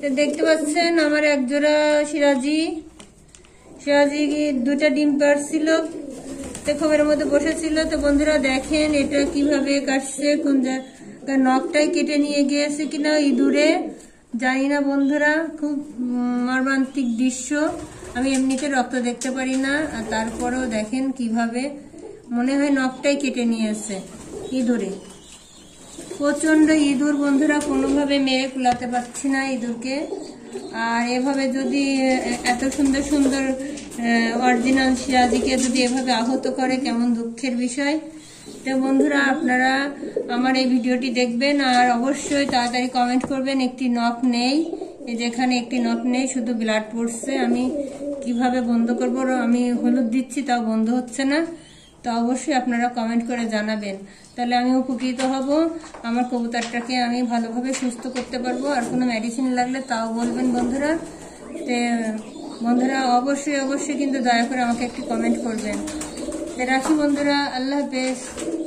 দেখতে পাচ্ছেন আমার এক জোড়া সিরাজি দুটা ডিম পাড়ছিল, খোপের মধ্যে বসেছিল। তো বন্ধুরা দেখেন এটা কিভাবে কাটছে, কোন নখটাই কেটে নিয়ে গিয়েছে কিনা ইঁদুরে জানি না বন্ধুরা। খুব মর্মান্তিক দৃশ্য। আমি এমনিতে রক্ত দেখতে পারি না, আর তারপরেও দেখেন কিভাবে মনে হয় নখটাই কেটে নিয়েছে ইঁদুরে। প্রচন্ড ইঁদুর বন্ধুরা, কোনোভাবে মেরে কুলাতে পারছি না ইঁদুরকে। আর এভাবে যদি এত সুন্দর সুন্দর অরিজিনাল সিরাজিকে যদি এভাবে আহত করে, কেমন দুঃখের বিষয়। তো বন্ধুরা আপনারা আমার এই ভিডিওটি দেখবেন আর অবশ্যই তাড়াতাড়ি কমেন্ট করবেন। একটি নখ নেই, যেখানে একটি নখ নেই, শুধু ব্লাড পড়ছে। আমি কিভাবে বন্ধ করব? আমি হলুদ দিচ্ছি তাও বন্ধ হচ্ছে না। তো অবশ্যই আপনারা কমেন্ট করে জানাবেন, তাহলে আমি উপকৃত হব। আমার কবুতরটাকে আমি ভালোভাবে সুস্থ করতে পারবো। আর কোনো মেডিসিন লাগলে তাও বলবেন বন্ধুরা। তো বন্ধুরা অবশ্যই কিন্তু দয়া করে আমাকে একটি কমেন্ট করবেন। তো রাখি বন্ধুরা, আল্লাহ হাফেজ।